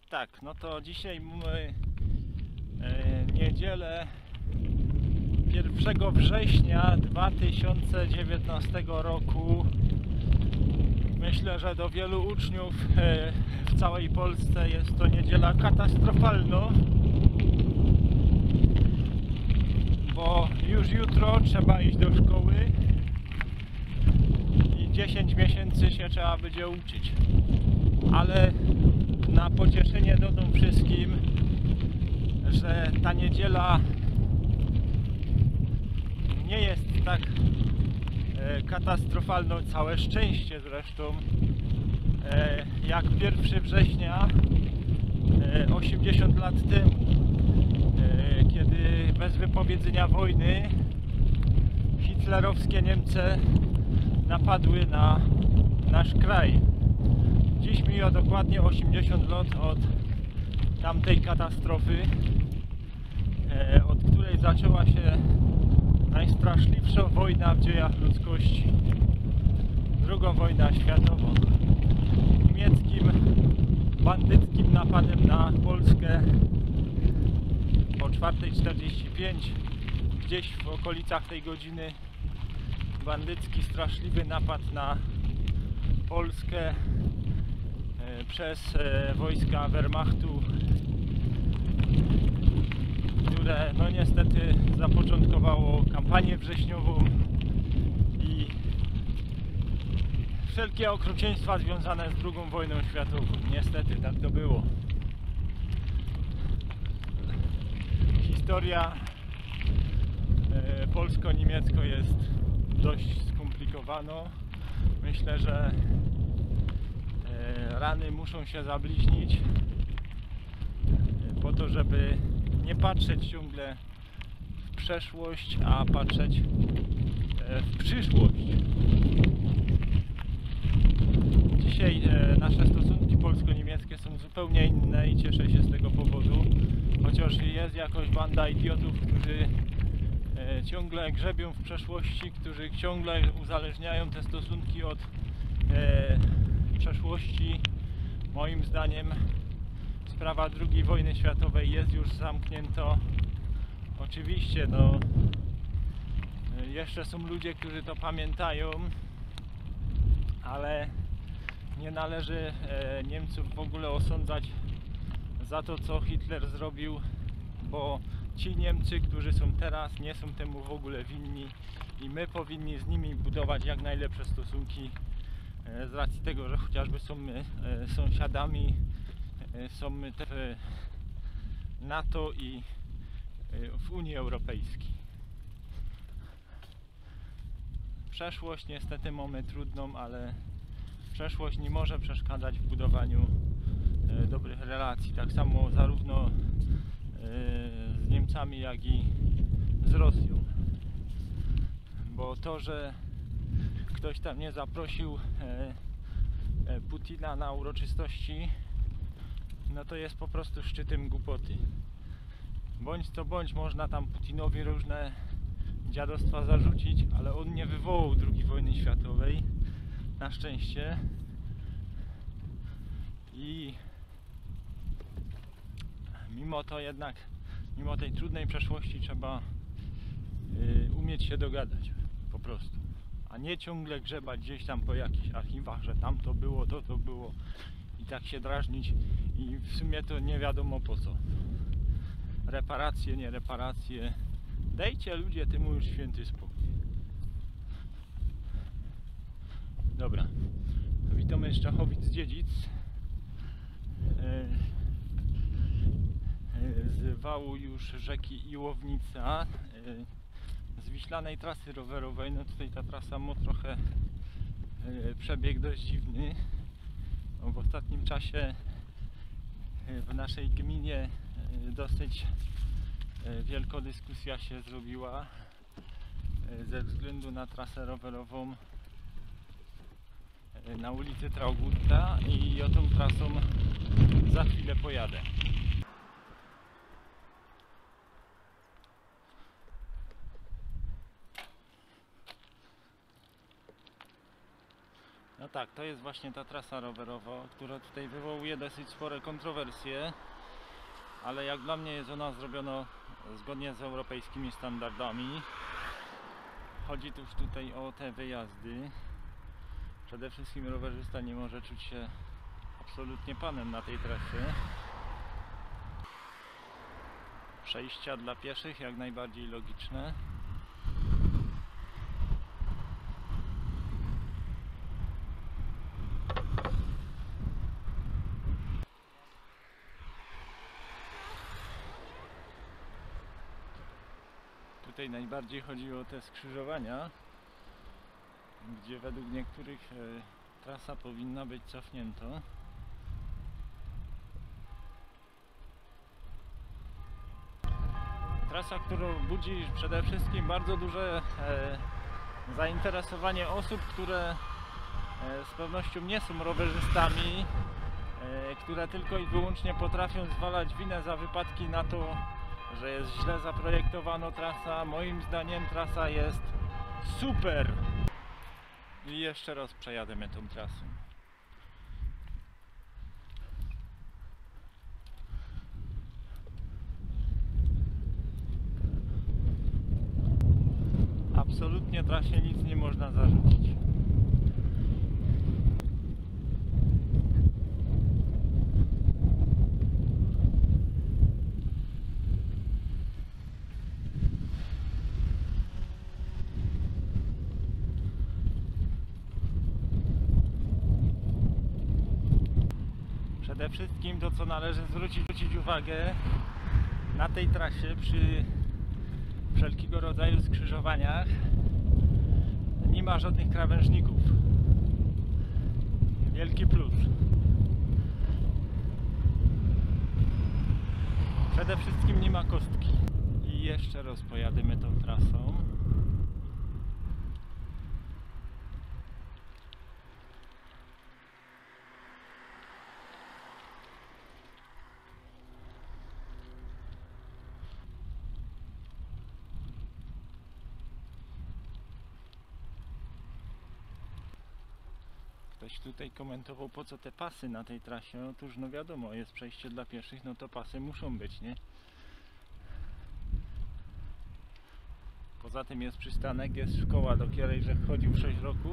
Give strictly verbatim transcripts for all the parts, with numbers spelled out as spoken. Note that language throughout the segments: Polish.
tak, no to dzisiaj mamy e, niedzielę pierwszego września dwa tysiące dziewiętnastego roku. Myślę, że do wielu uczniów e, w całej Polsce jest to niedziela katastrofalna, bo już jutro trzeba iść do szkoły i dziesięć miesięcy się trzeba będzie uczyć. Ale na pocieszenie dodam wszystkim, że ta niedziela nie jest tak e, katastrofalna, całe szczęście zresztą, e, jak pierwszego września e, osiemdziesiąt lat temu, e, kiedy bez wypowiedzenia wojny hitlerowskie Niemcy napadły na nasz kraj. Dziś mija dokładnie osiemdziesiąt lat od tamtej katastrofy, e, od której zaczęła się najstraszliwsza wojna w dziejach ludzkości. Druga wojna światowa. Niemieckim bandyckim napadem na Polskę o czwarta czterdzieści pięć, gdzieś w okolicach tej godziny, bandycki, straszliwy napad na Polskę przez wojska Wehrmachtu, które no niestety zapoczątkowało kampanię wrześniową i wszelkie okrucieństwa związane z drugą wojną światową. Niestety tak to było. Historia polsko-niemiecka jest dość skomplikowana. Myślę, że rany muszą się zabliźnić po to, żeby nie patrzeć ciągle w przeszłość, a patrzeć w przyszłość. Dzisiaj nasze stosunki polsko-niemieckie są zupełnie inne i cieszę się z tego powodu, chociaż jest jakoś banda idiotów, którzy ciągle grzebią w przeszłości, którzy ciągle uzależniają te stosunki od przeszłości. Moim zdaniem sprawa drugiej wojny światowej jest już zamknięta. Oczywiście no jeszcze są ludzie, którzy to pamiętają, ale nie należy Niemców w ogóle osądzać za to, co Hitler zrobił, bo ci Niemcy, którzy są teraz, nie są temu w ogóle winni i my powinni z nimi budować jak najlepsze stosunki, z racji tego, że chociażby są my sąsiadami, są my w NATO i w Unii Europejskiej. Przeszłość niestety mamy trudną, ale przeszłość nie może przeszkadzać w budowaniu dobrych relacji. Tak samo zarówno z Niemcami, jak i z Rosją. Bo to, że ktoś tam nie zaprosił Putina na uroczystości, no to jest po prostu szczytem głupoty. Bądź co bądź, można tam Putinowi różne dziadostwa zarzucić, ale on nie wywołał drugiej wojny światowej, na szczęście. I mimo to jednak, mimo tej trudnej przeszłości trzeba y, umieć się dogadać po prostu, a nie ciągle grzebać gdzieś tam po jakichś archiwach, że tam to było, to to było i tak się drażnić i w sumie to nie wiadomo po co. Reparacje, nie reparacje. Dajcie ludzie temu już święty spokój. Dobra, witamy z Czechowic-Dziedzic, z wału już rzeki Iłownica, z wiślanej trasy rowerowej. No tutaj ta trasa ma trochę przebieg dość dziwny. W ostatnim czasie w naszej gminie dosyć wielka dyskusja się zrobiła ze względu na trasę rowerową na ulicy Traugutta i o tą trasą za chwilę pojadę. No tak, to jest właśnie ta trasa rowerowa, która tutaj wywołuje dosyć spore kontrowersje, ale jak dla mnie jest ona zrobiona zgodnie z europejskimi standardami. Chodzi też tutaj o te wyjazdy. Przede wszystkim rowerzysta nie może czuć się absolutnie panem na tej trasie. Przejścia dla pieszych jak najbardziej logiczne. Tutaj najbardziej chodzi o te skrzyżowania, gdzie według niektórych e, trasa powinna być cofnięta. Trasa, która budzi przede wszystkim bardzo duże e, zainteresowanie osób, które e, z pewnością nie są rowerzystami, e, które tylko i wyłącznie potrafią zwalać winę za wypadki na to, że jest źle zaprojektowano trasa. Moim zdaniem trasa jest super. I jeszcze raz przejadę tą trasą. Absolutnie trasie nic nie można zarzucić. Przede wszystkim to, co należy zwrócić, zwrócić uwagę na tej trasie przy wszelkiego rodzaju skrzyżowaniach, nie ma żadnych krawężników. Wielki plus. Przede wszystkim nie ma kostki. I jeszcze raz pojadymy tą trasą. Ktoś tutaj komentował, po co te pasy na tej trasie. Otóż no wiadomo, jest przejście dla pieszych, no to pasy muszą być, nie? Poza tym jest przystanek, jest szkoła, do której że chodził sześć roków.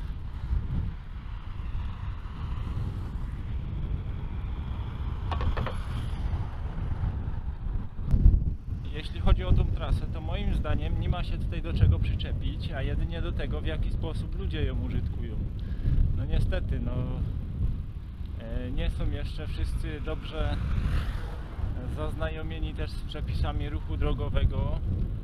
Jeśli chodzi o tą trasę, to moim zdaniem nie ma się tutaj do czego przyczepić, a jedynie do tego, w jaki sposób ludzie ją użytkują. No niestety, no nie są jeszcze wszyscy dobrze zaznajomieni też z przepisami ruchu drogowego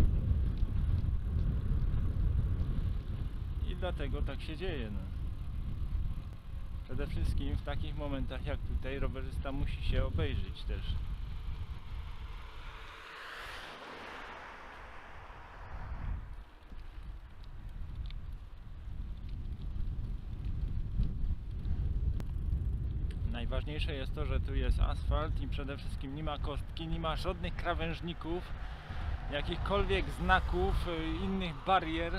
i dlatego tak się dzieje. No. Przede wszystkim w takich momentach jak tutaj rowerzysta musi się obejrzeć też. Najważniejsze jest to, że tu jest asfalt i przede wszystkim nie ma kostki, nie ma żadnych krawężników, jakichkolwiek znaków, innych barier.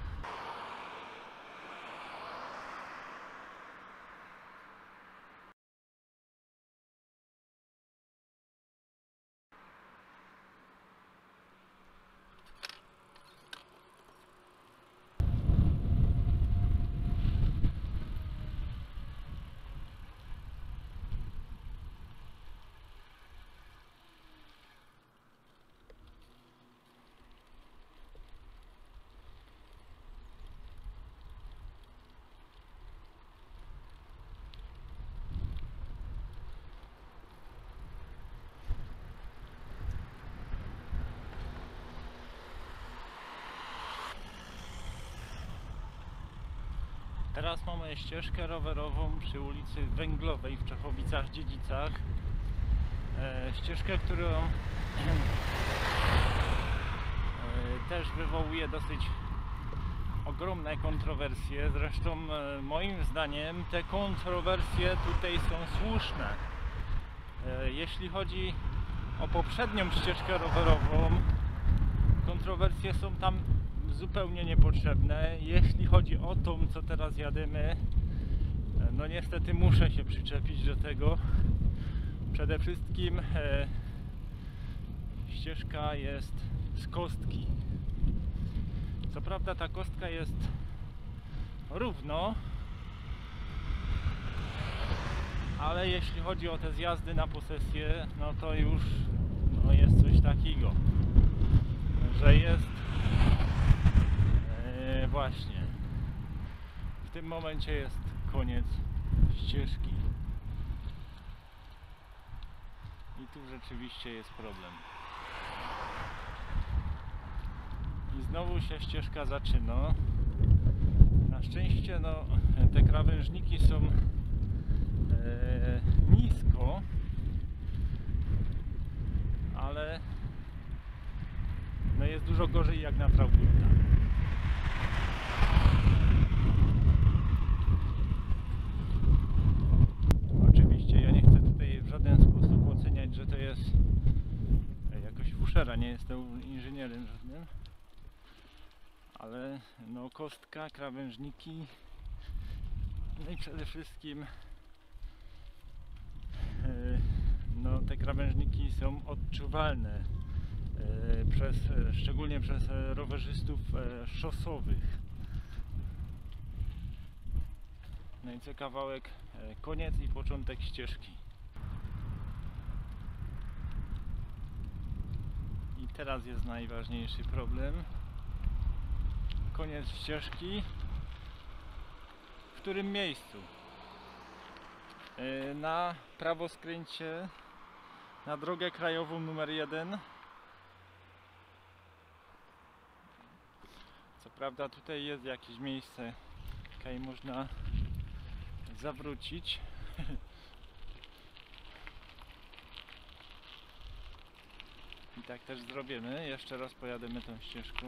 Teraz mamy ścieżkę rowerową przy ulicy Węglowej w Czechowicach-Dziedzicach. E, ścieżkę, którą e, też wywołuje dosyć ogromne kontrowersje. Zresztą e, moim zdaniem te kontrowersje tutaj są słuszne. E, jeśli chodzi o poprzednią ścieżkę rowerową, kontrowersje są tam zupełnie niepotrzebne. Jeśli chodzi o tą, co teraz jadymy, no niestety muszę się przyczepić do tego. Przede wszystkim e, ścieżka jest z kostki. Co prawda ta kostka jest równo, ale jeśli chodzi o te zjazdy na posesję, no to już no jest coś takiego, że jest e, właśnie w tym momencie jest koniec ścieżki i tu rzeczywiście jest problem. I znowu się ścieżka zaczyna. Na szczęście no, te krawężniki są e, nisko, ale no jest dużo gorzej jak na Traugutta. Oczywiście ja nie chcę tutaj w żaden sposób oceniać, że to jest jakoś fuszera, nie jestem inżynierem żadnym, ale no kostka, krawężniki, no i przede wszystkim no te krawężniki są odczuwalne przez, szczególnie przez rowerzystów szosowych. No i co kawałek koniec i początek ścieżki. I teraz jest najważniejszy problem. Koniec ścieżki. W którym miejscu? Na prawo skręcie na drogę krajową numer jeden. Co prawda tutaj jest jakieś miejsce, tutaj można zawrócić. I tak też zrobimy. Jeszcze raz pojadziemy tą ścieżką.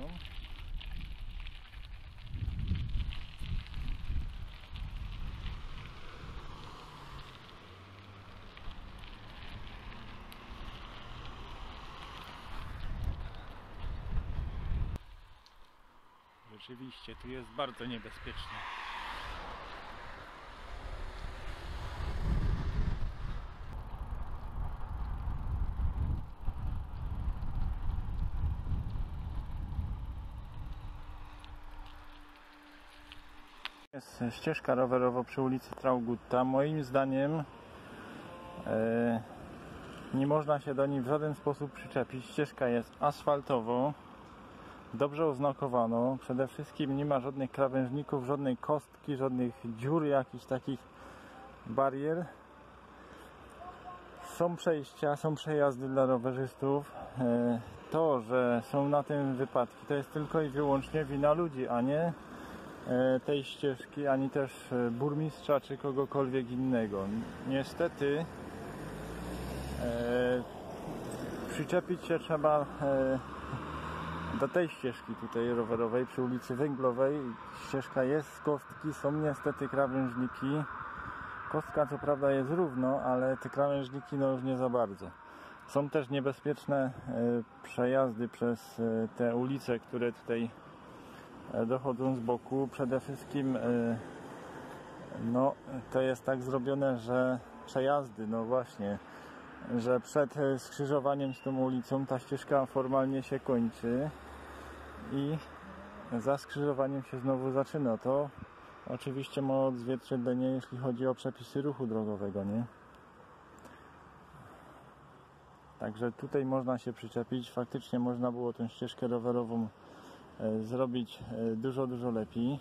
Rzeczywiście, tu jest bardzo niebezpiecznie. Jest ścieżka rowerowa przy ulicy Traugutta. Moim zdaniem e, nie można się do niej w żaden sposób przyczepić. Ścieżka jest asfaltowo, dobrze oznakowano. Przede wszystkim nie ma żadnych krawężników, żadnej kostki, żadnych dziur, jakichś takich barier. Są przejścia, są przejazdy dla rowerzystów. E, to, że są na tym wypadki, to jest tylko i wyłącznie wina ludzi, a nie tej ścieżki, ani też burmistrza czy kogokolwiek innego. Niestety e, przyczepić się trzeba e, do tej ścieżki tutaj rowerowej przy ulicy Węglowej. Ścieżka jest z kostki, są niestety krawężniki. Kostka co prawda jest równo, ale te krawężniki no już nie za bardzo. Są też niebezpieczne e, przejazdy przez e, te ulice, które tutaj dochodzą z boku. Przede wszystkim no to jest tak zrobione, że przejazdy, no właśnie, że przed skrzyżowaniem z tą ulicą ta ścieżka formalnie się kończy i za skrzyżowaniem się znowu zaczyna. To oczywiście ma odzwierciedlenie, jeśli chodzi o przepisy ruchu drogowego, nie? Także tutaj można się przyczepić. Faktycznie można było tę ścieżkę rowerową zrobić dużo, dużo lepiej.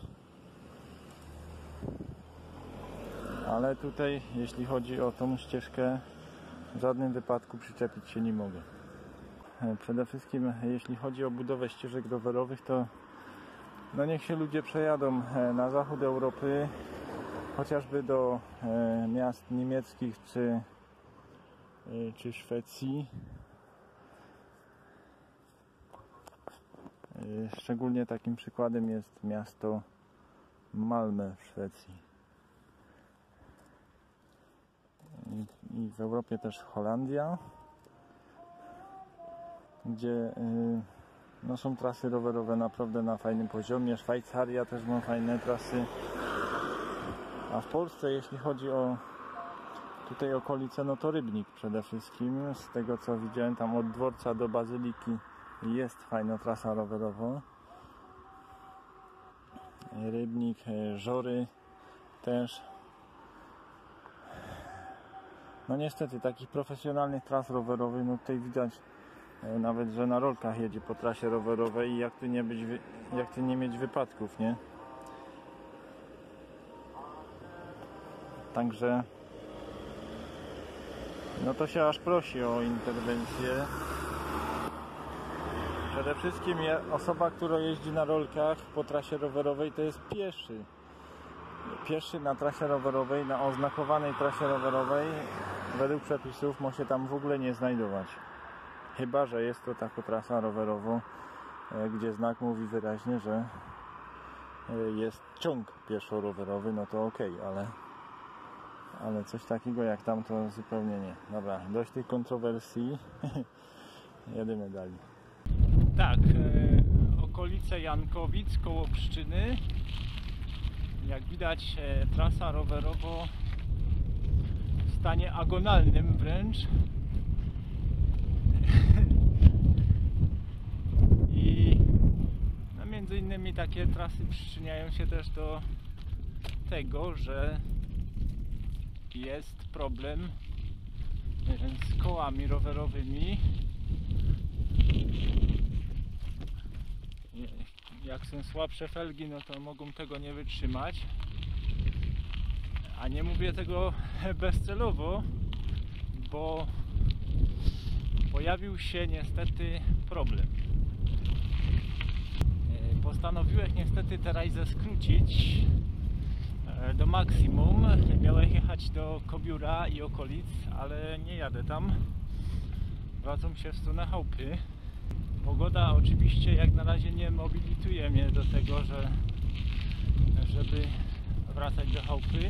Ale tutaj, jeśli chodzi o tą ścieżkę, w żadnym wypadku przyczepić się nie mogę. Przede wszystkim, jeśli chodzi o budowę ścieżek rowerowych, to no niech się ludzie przejadą na zachód Europy, chociażby do miast niemieckich czy, czy Szwecji. Szczególnie takim przykładem jest miasto Malmö w Szwecji. I w Europie też Holandia, gdzie no, są trasy rowerowe naprawdę na fajnym poziomie. Szwajcaria też ma fajne trasy. A w Polsce, jeśli chodzi o tutaj okolice, no to Rybnik przede wszystkim. Z tego co widziałem, tam od dworca do Bazyliki jest fajna trasa rowerowa. Rybnik, Żory też. No niestety takich profesjonalnych tras rowerowych, no tutaj widać nawet, że na rolkach jedzie po trasie rowerowej i jak tu nie być, jak tu nie mieć wypadków, nie? Także no to się aż prosi o interwencję. Przede wszystkim osoba, która jeździ na rolkach po trasie rowerowej, to jest pieszy. Pieszy na trasie rowerowej, na oznakowanej trasie rowerowej według przepisów ma się tam w ogóle nie znajdować. Chyba że jest to taka trasa rowerowa, gdzie znak mówi wyraźnie, że jest ciąg pieszo-rowerowy, no to ok, ale, ale coś takiego jak tam to zupełnie nie. Dobra, dość tych kontrowersji. Jedziemy dalej. Tak, e, okolice Jankowic koło Pszczyny. Jak widać, e, trasa rowerowo w stanie agonalnym wręcz. I no między innymi takie trasy przyczyniają się też do tego, że jest problem z kołami rowerowymi. Jak są słabsze felgi, no to mogą tego nie wytrzymać. A nie mówię tego bezcelowo, bo pojawił się niestety problem. Postanowiłem niestety tę rajdę skrócić do maksimum. Miałem jechać do Kobióra i okolic, ale nie jadę tam. Wracam się w stronę chałupy. Pogoda oczywiście jak na razie nie mobilizuje mnie do tego, że żeby wracać do chałupy.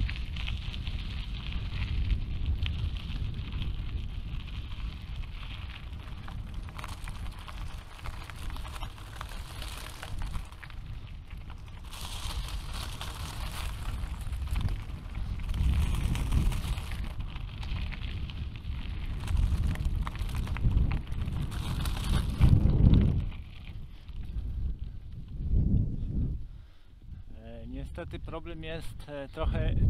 Niestety problem jest e, trochę e,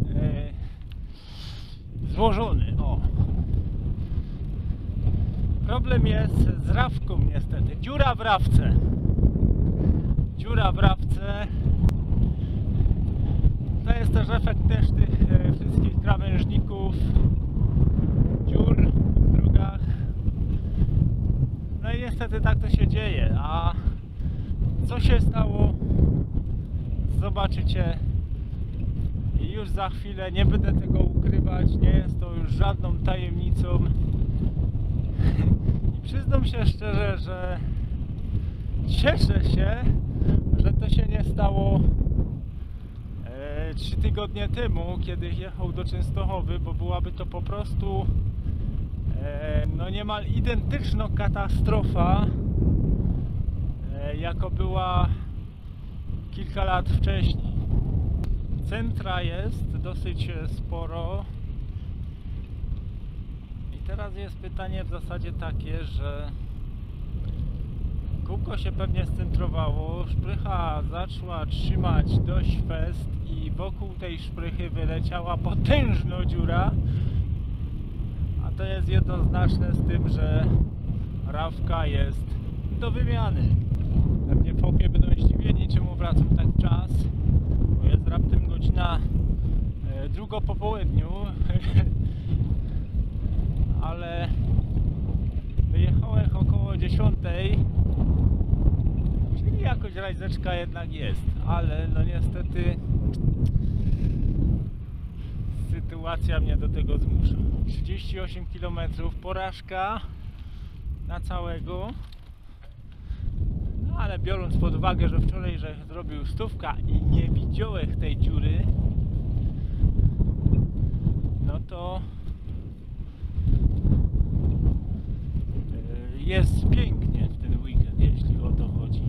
złożony. O. Problem jest z rawką niestety. Dziura w rawce. Dziura w rawce. To jest też efekt też tych e, wszystkich krawężników, dziur w drogach. No i niestety tak to się dzieje. A co się stało? Zobaczycie i już za chwilę, nie będę tego ukrywać, nie jest to już żadną tajemnicą. I przyznam się szczerze, że cieszę się, że to się nie stało e, trzy tygodnie temu, kiedy jechał do Częstochowy, bo byłaby to po prostu e, no niemal identyczna katastrofa, e, jako była kilka lat wcześniej. Centra jest dosyć sporo i teraz jest pytanie w zasadzie takie, że kółko się pewnie scentrowało, szprycha zaczęła trzymać dość fest i wokół tej szprychy wyleciała potężna dziura, a to jest jednoznaczne z tym, że rawka jest do wymiany. Pewnie w chałupie będą zdziwieni, czemu wracam tak w czas, bo jest raptem godzina e, druga po południu, ale wyjechałem około dziesiątej, czyli jakoś rajzeczka jednak jest, ale no niestety sytuacja mnie do tego zmusza. trzydzieści osiem kilometrów, porażka na całego. No, ale biorąc pod uwagę, że wczoraj że zrobił stówka i nie widziałem tej dziury, no to jest pięknie w ten weekend, jeśli o to chodzi.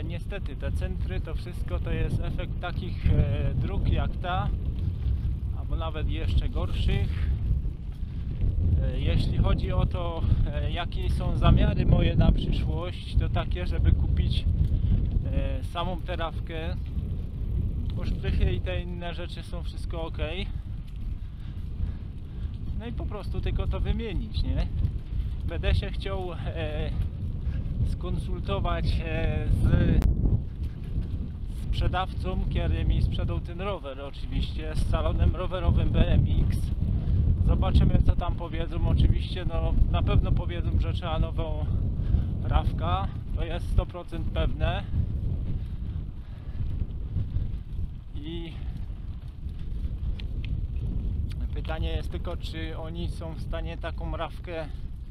niestety te centry to wszystko to jest efekt takich e, dróg jak ta, albo nawet jeszcze gorszych. E, jeśli chodzi o to, e, jakie są zamiary moje na przyszłość, to takie, żeby kupić e, samą terawkę. Szprychy i te inne rzeczy są wszystko ok. No i po prostu tylko to wymienić, nie? Będę się chciał e, skonsultować e, z sprzedawcą, który mi sprzedał ten rower, oczywiście z salonem rowerowym B M X. Zobaczymy, co tam powiedzą. Oczywiście no, na pewno powiedzą, że trzeba nową rawka, to jest sto procent pewne. I pytanie jest tylko, czy oni są w stanie taką rawkę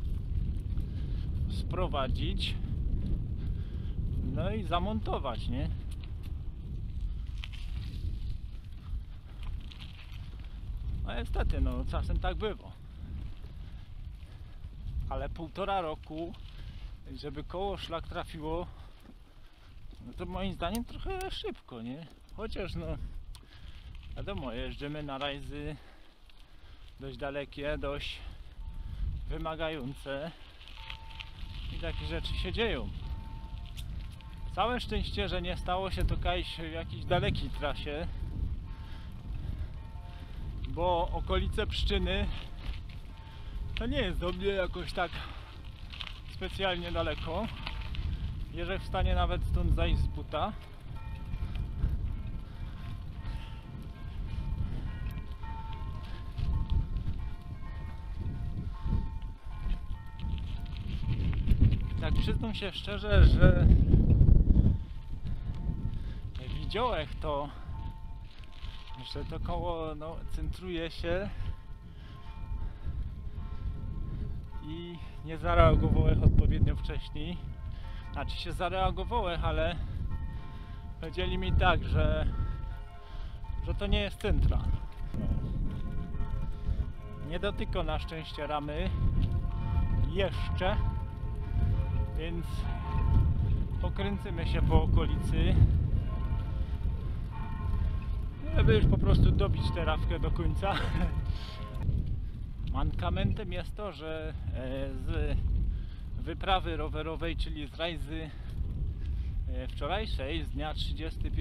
sprowadzić, no i zamontować, nie? No niestety, no czasem tak bywa. Ale półtora roku, żeby koło szlak trafiło, no to moim zdaniem trochę szybko, nie? Chociaż no wiadomo, jeżdżymy na rajzy dość dalekie, dość wymagające i takie rzeczy się dzieją. Całe szczęście, że nie stało się to kiedyś w jakiejś dalekiej trasie, bo okolice Pszczyny to nie jest do mnie jakoś tak specjalnie daleko. Jeżeli w stanie nawet stąd zajść z buta. Tak przyznam się szczerze, że widziałem to, że to koło no, centruje się i nie zareagowałem odpowiednio wcześniej. Znaczy się zareagowałem, ale powiedzieli mi tak, że, że to nie jest centra. Nie dotyka na szczęście ramy jeszcze, więc pokręcimy się po okolicy, żeby już po prostu dobić tę rawkę do końca. Mankamentem jest to, że z wyprawy rowerowej, czyli z rajzy wczorajszej, z dnia trzydziestego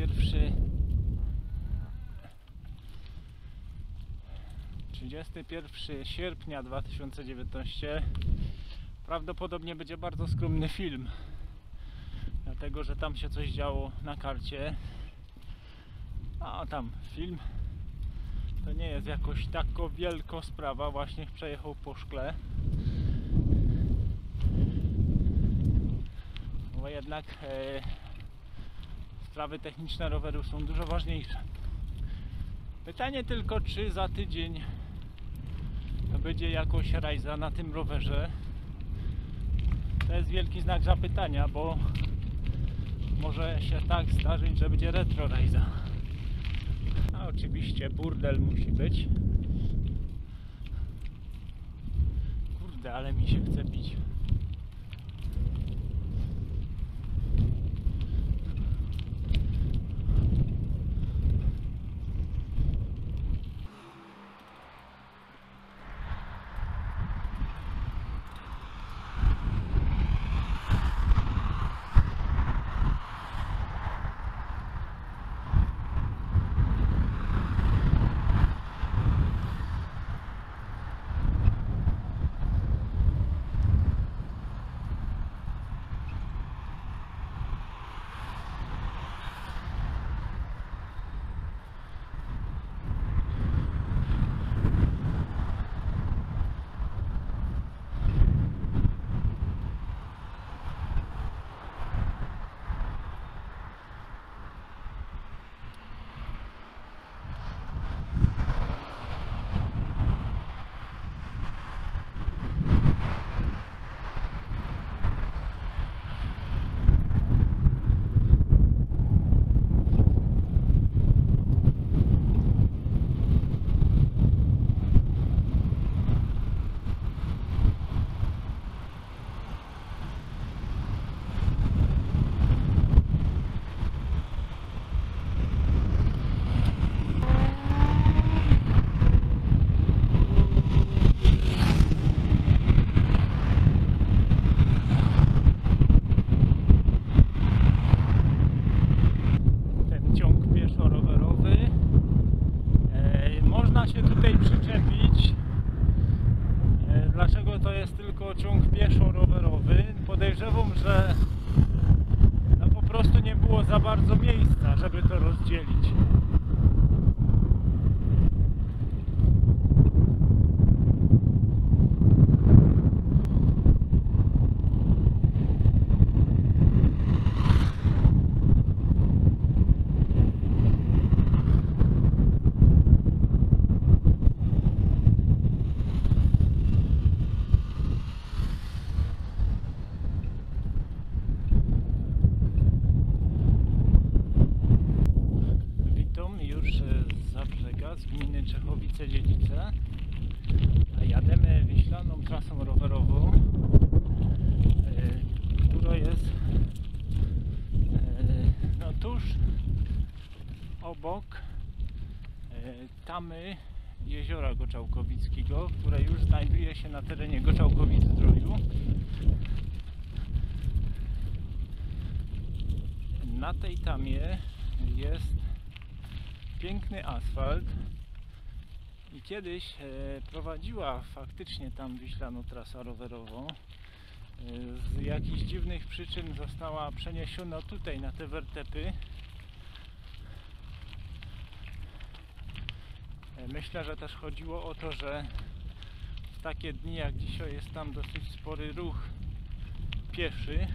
pierwszego sierpnia dwa tysiące dziewiętnastego, prawdopodobnie będzie bardzo skromny film, dlatego że tam się coś działo na karcie. A tam film to nie jest jakoś tako wielka sprawa, właśnie przejechał po szkle, bo jednak e, sprawy techniczne roweru są dużo ważniejsze. Pytanie tylko, czy za tydzień to będzie jakoś rajza na tym rowerze. To jest wielki znak zapytania, bo może się tak zdarzyć, że będzie retro rajza. A oczywiście burdel musi być. Kurde, ale mi się chce pić. prostu nie było za bardzo miejsca, żeby to rozdzielić. Z gminy Czechowice-Dziedzice, a jademy wiślaną trasą rowerową, yy, która jest yy, no tuż obok yy, tamy jeziora Goczałkowickiego, które już znajduje się na terenie Goczałkowic-Zdroju. Na tej tamie jest piękny asfalt i kiedyś e, prowadziła faktycznie tam wiślaną trasę rowerową. E, z jakichś dziwnych przyczyn została przeniesiona tutaj na te wertepy. E, myślę, że też chodziło o to, że w takie dni jak dzisiaj jest tam dosyć spory ruch pieszy.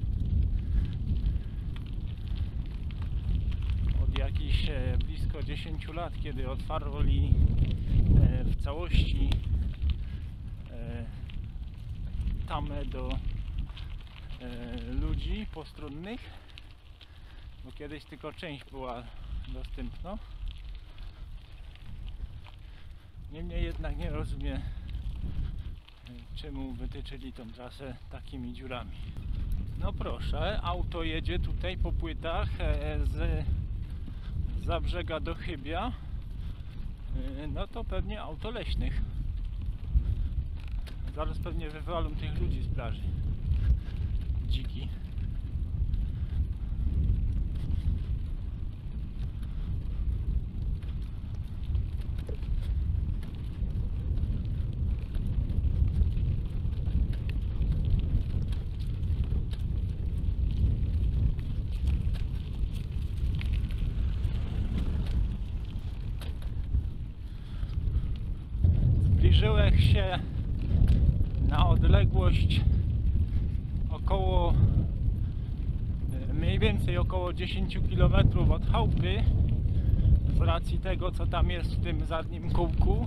Jakiś e, blisko dziesięciu lat, kiedy otwarli e, w całości e, tamę do e, ludzi postronnych, bo kiedyś tylko część była dostępna. Niemniej jednak nie rozumiem, e, czemu wytyczyli tą trasę takimi dziurami. No proszę, auto jedzie tutaj po płytach e, z Zabrzega do Chybia, no to pewnie auto leśnych. Zaraz pewnie wywalą tych ludzi z plaży. Dziki. Zbliżyłem się na odległość około mniej więcej około dziesięć kilometrów od chałupy, z racji tego, co tam jest w tym zadnim kółku,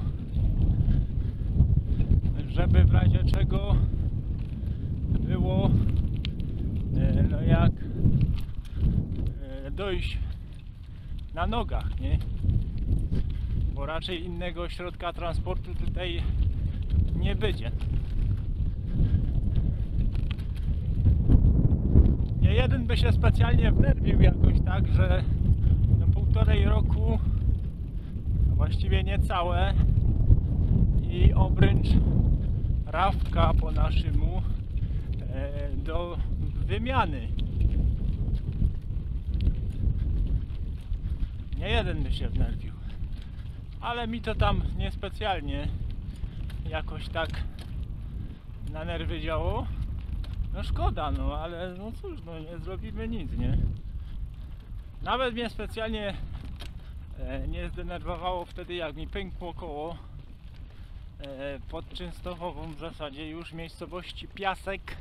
żeby w razie czego było no jak dojść na nogach, nie? Bo raczej innego środka transportu tutaj nie będzie. Nie jeden by się specjalnie wnerwił jakoś tak, że no półtorej roku, no właściwie niecałe, i obręcz raftka po naszemu e, do wymiany. Nie jeden by się wnerwił. Ale mi to tam niespecjalnie jakoś tak na nerwy działo. No szkoda, no ale no cóż, no nie zrobimy nic, nie? Nawet mnie specjalnie e, nie zdenerwowało wtedy, jak mi pękło koło e, pod Częstochową, w zasadzie już w miejscowości Piasek,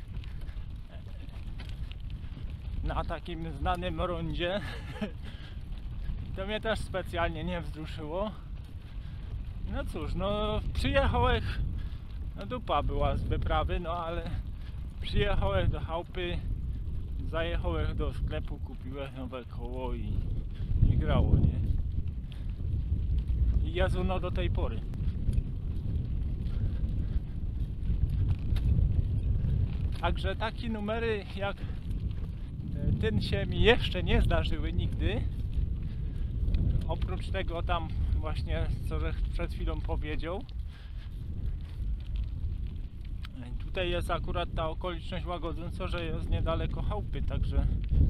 e, na takim znanym rondzie. To mnie też specjalnie nie wzruszyło. No cóż, no przyjechałem, no dupa była z wyprawy, no ale przyjechałem do chałupy, zajechałem do sklepu, kupiłem nowe koło i, i grało, nie? I Jezu, no do tej pory. Także takie numery jak ten się mi jeszcze nie zdarzyły nigdy. Oprócz tego tam właśnie, co że przed chwilą powiedział. Tutaj jest akurat ta okoliczność łagodząca, że jest niedaleko chałupy, także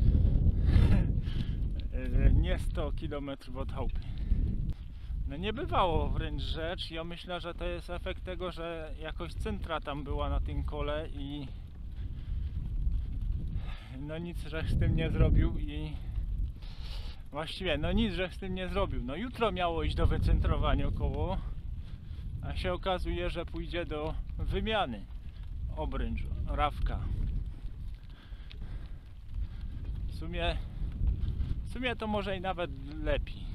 nie sto kilometrów od chałupy. No nie bywało wręcz rzecz. Ja myślę, że to jest efekt tego, że jakoś centra tam była na tym kole i no nic żech z tym nie zrobił i właściwie no nic żech z tym nie zrobił. No jutro miało iść do wycentrowania koło, a się okazuje, że pójdzie do wymiany obręcz, rawka. W sumie, w sumie to może i nawet lepiej.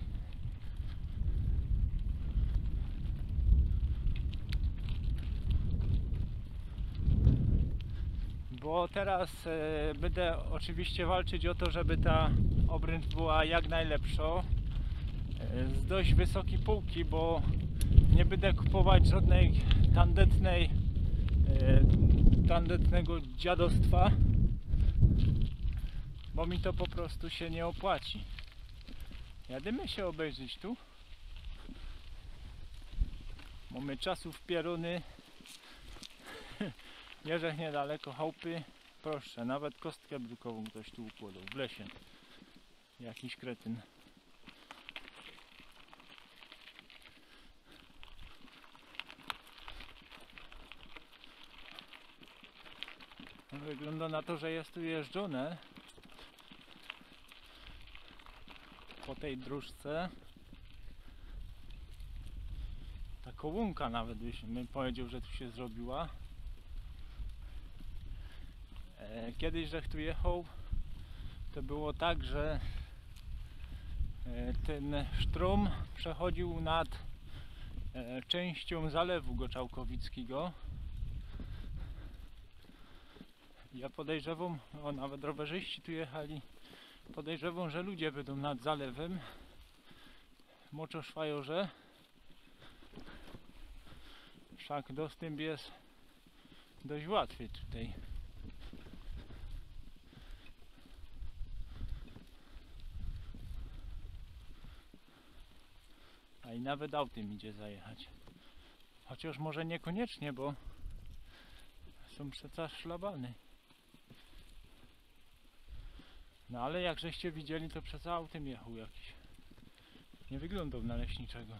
Bo teraz e, będę oczywiście walczyć o to, żeby ta obręcz była jak najlepsza, e, z dość wysokiej półki, bo nie będę kupować żadnej tandetnej, e, tandetnego dziadostwa, bo mi to po prostu się nie opłaci. Jadymy się obejrzeć tu. Mamy czasów pieruny. Jeżech niedaleko chałupy. Proszę, nawet kostkę brukową ktoś tu układał w lesie. Jakiś kretyn. Wygląda na to, że jest tu jeżdżone po tej dróżce. Ta kołunka nawet bym powiedział, że tu się zrobiła. Kiedyś, żech tu jechał, to było tak, że ten sztrum przechodził nad częścią zalewu Goczałkowickiego. Ja podejrzewam, o nawet rowerzyści tu jechali, podejrzewam, że ludzie będą nad zalewem Moczoszwajorze. Wszak dostęp jest dość łatwy tutaj. A i nawet autem idzie zajechać. Chociaż może niekoniecznie, bo są przeca szlabany. No ale jak żeście widzieli, to przeca autem jechał jakiś. Nie wyglądał na leśniczego.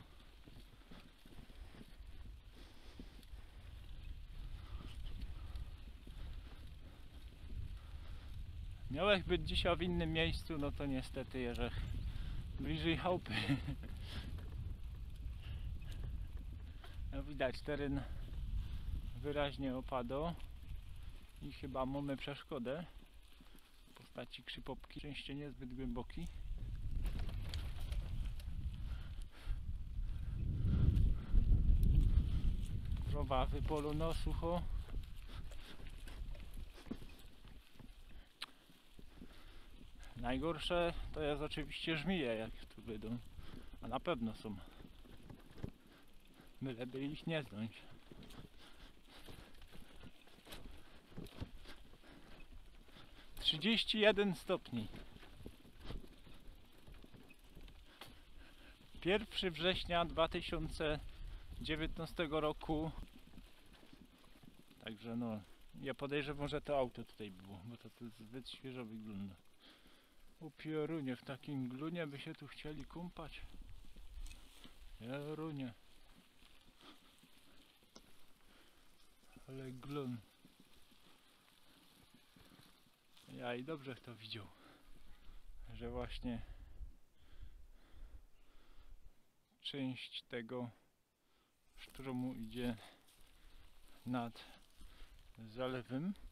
Miałeś być dzisiaj w innym miejscu, no to niestety jeżech bliżej chałupy. No widać, teren wyraźnie opadł i chyba mamy przeszkodę w postaci krzypopki, szczęście niezbyt głęboki. Krowa wypolono sucho. Najgorsze to jest oczywiście żmije, jak tu będą, a na pewno są. Byleby ich nie zdjąć. trzydzieści jeden stopni. pierwszego września dwa tysiące dziewiętnastego roku. Także no, ja podejrzewam, że to auto tutaj było, bo to, to zbyt świeżo wygląda. O pierunie, w takim glunie by się tu chcieli kąpać. Pierunie. Ale glun. Ja i dobrze kto widział, że właśnie część tego szturmu idzie nad zalewem.